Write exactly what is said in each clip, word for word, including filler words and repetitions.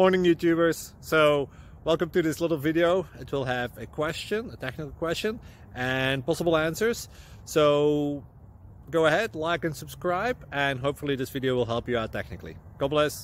Morning YouTubers. So welcome to this little video. It will have a question, a technical question, and possible answers. So go ahead, like and subscribe, and hopefully this video will help you out technically. God bless.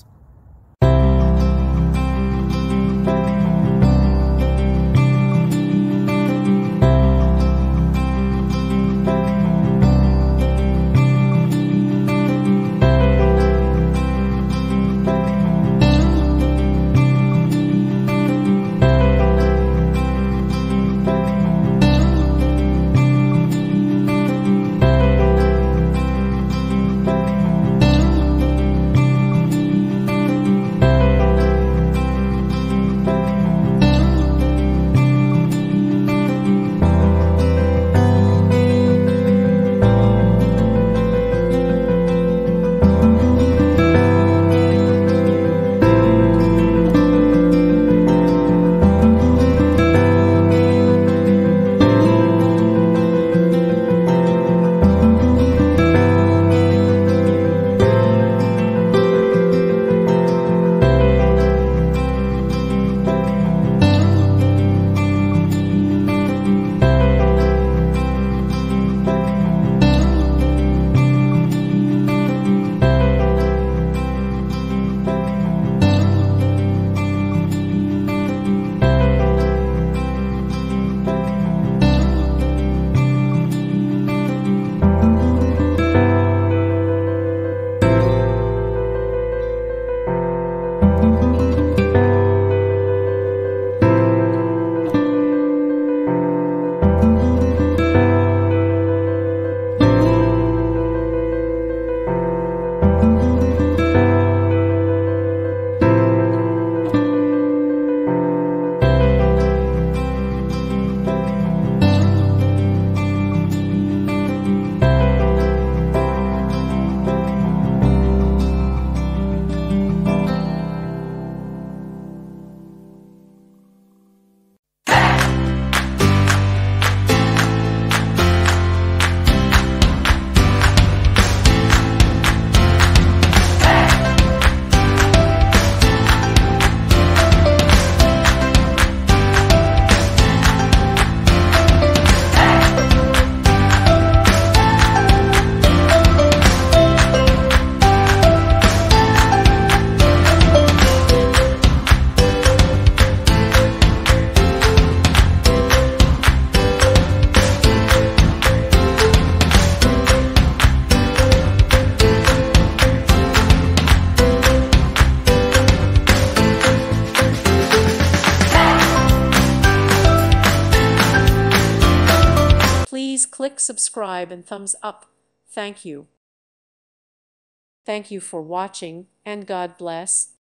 Please click subscribe and thumbs up. Thank you. Thank you for watching, and God bless.